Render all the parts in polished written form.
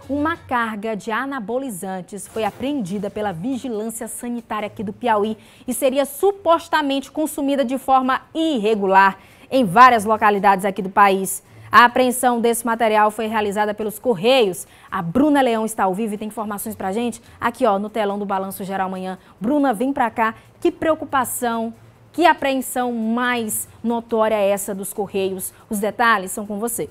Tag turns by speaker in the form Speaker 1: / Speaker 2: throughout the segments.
Speaker 1: Uma carga de anabolizantes foi apreendida pela Vigilância Sanitária aqui do Piauí e seria supostamente consumida de forma irregular em várias localidades aqui do país. A apreensão desse material foi realizada pelos Correios. A Bruna Leão está ao vivo e tem informações pra gente aqui no telão do Balanço Geral Amanhã. Bruna, vem pra cá. Que preocupação, que apreensão mais notória é essa dos Correios? Os detalhes são com você.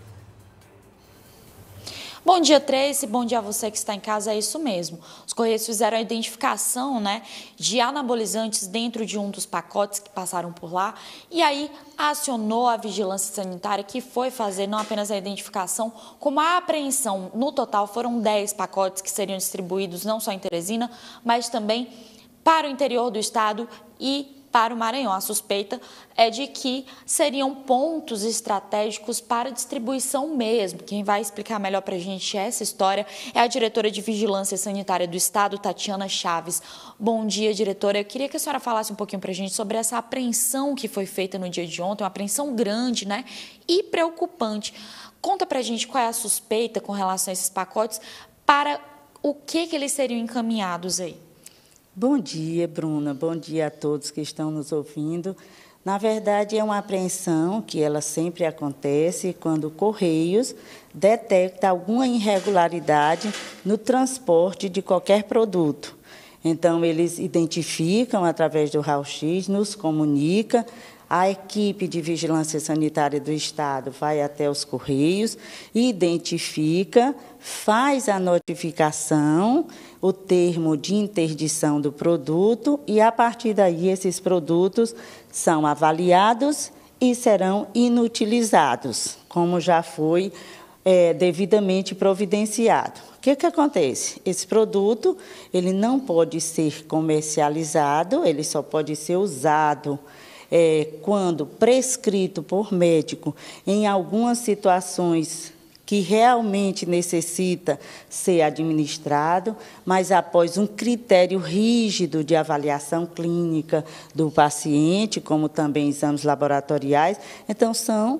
Speaker 2: Bom dia, Tracy. Bom dia a você que está em casa. É isso mesmo. Os Correios fizeram a identificação, de anabolizantes dentro de um dos pacotes que passaram por lá e aí acionou a Vigilância Sanitária, que foi fazer não apenas a identificação, como a apreensão. No total, foram 10 pacotes que seriam distribuídos não só em Teresina, mas também para o interior do estado e para o Maranhão. A suspeita é de que seriam pontos estratégicos para distribuição mesmo. Quem vai explicar melhor para a gente essa história é a diretora de Vigilância Sanitária do Estado, Tatiana Chaves. Bom dia, diretora. Eu queria que a senhora falasse um pouquinho para a gente sobre essa apreensão que foi feita no dia de ontem, uma apreensão grande, e preocupante. Conta para a gente qual é a suspeita com relação a esses pacotes, para o que eles seriam encaminhados aí.
Speaker 3: Bom dia, Bruna. Bom dia a todos que estão nos ouvindo. Na verdade, é uma apreensão que ela sempre acontece quando o Correios detecta alguma irregularidade no transporte de qualquer produto. Então, eles identificam através do raio-x, nos comunica, a equipe de Vigilância Sanitária do Estado vai até os Correios, identifica, faz a notificação, o termo de interdição do produto e, a partir daí, esses produtos são avaliados e serão inutilizados, como já foi devidamente providenciado. O que acontece? Esse produto ele não pode ser comercializado, ele só pode ser usado quando prescrito por médico em algumas situações que realmente necessita ser administrado, mas após um critério rígido de avaliação clínica do paciente, como também exames laboratoriais. Então, são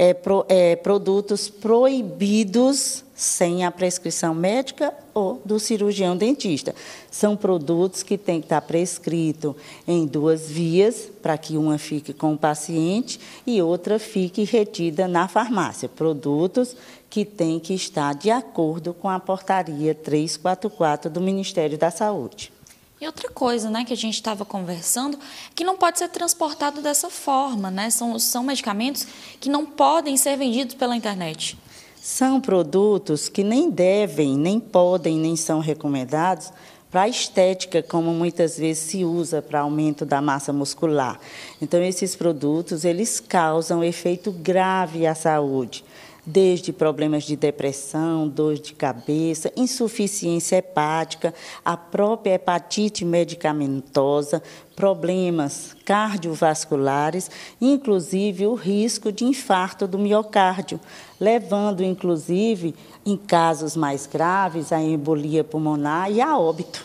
Speaker 3: produtos proibidos sem a prescrição médica ou do cirurgião dentista. São produtos que têm que estar prescritos em 2 vias, para que uma fique com o paciente e outra fique retida na farmácia. Produtos que têm que estar de acordo com a portaria 344 do Ministério da Saúde.
Speaker 2: E outra coisa, que a gente estava conversando, que não pode ser transportado dessa forma, São medicamentos que não podem ser vendidos pela internet.
Speaker 3: São produtos que nem devem, nem podem, nem são recomendados para a estética, como muitas vezes se usa para aumento da massa muscular. Então, esses produtos, eles causam efeito grave à saúde, desde problemas de depressão, dor de cabeça, insuficiência hepática, a própria hepatite medicamentosa, problemas cardiovasculares, inclusive o risco de infarto do miocárdio, levando, inclusive, em casos mais graves, a embolia pulmonar e a óbito.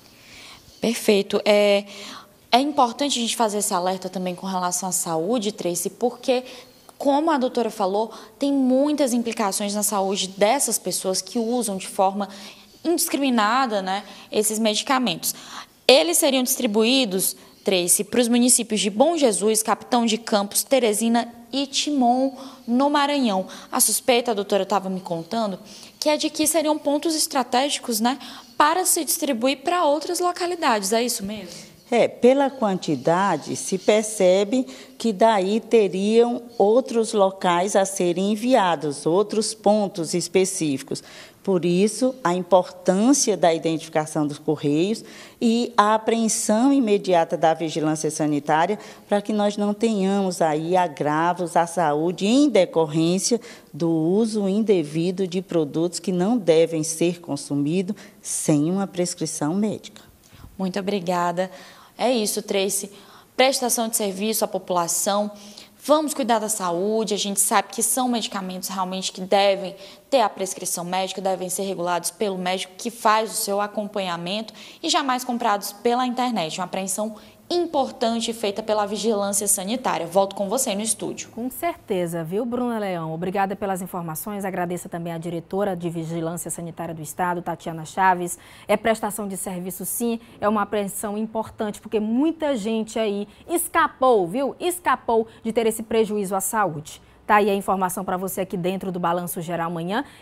Speaker 2: Perfeito. É importante a gente fazer esse alerta também com relação à saúde, Tracy, porque, como a doutora falou, tem muitas implicações na saúde dessas pessoas que usam de forma indiscriminada, esses medicamentos. Eles seriam distribuídos, Tracy, para os municípios de Bom Jesus, Capitão de Campos, Teresina e Timon, no Maranhão. A suspeita, a doutora estava me contando, que é de que seriam pontos estratégicos, para se distribuir para outras localidades. É isso mesmo?
Speaker 3: Pela quantidade, se percebe que daí teriam outros locais a serem enviados, outros pontos específicos. Por isso, a importância da identificação dos Correios e a apreensão imediata da Vigilância Sanitária para que nós não tenhamos aí agravos à saúde em decorrência do uso indevido de produtos que não devem ser consumidos sem uma prescrição médica.
Speaker 2: Muito obrigada. É isso, Tracy. Prestação de serviço à população. Vamos cuidar da saúde. A gente sabe que são medicamentos realmente que devem ter a prescrição médica, devem ser regulados pelo médico que faz o seu acompanhamento e jamais comprados pela internet. Uma apreensão importante feita pela Vigilância Sanitária. Volto com você no estúdio.
Speaker 1: Com certeza, viu, Bruna Leão? Obrigada pelas informações. Agradeço também à diretora de Vigilância Sanitária do Estado, Tatiana Chaves. É prestação de serviço, sim, é uma apreensão importante, porque muita gente aí escapou, viu? Escapou de ter esse prejuízo à saúde. Tá aí a informação para você aqui dentro do Balanço Geral amanhã.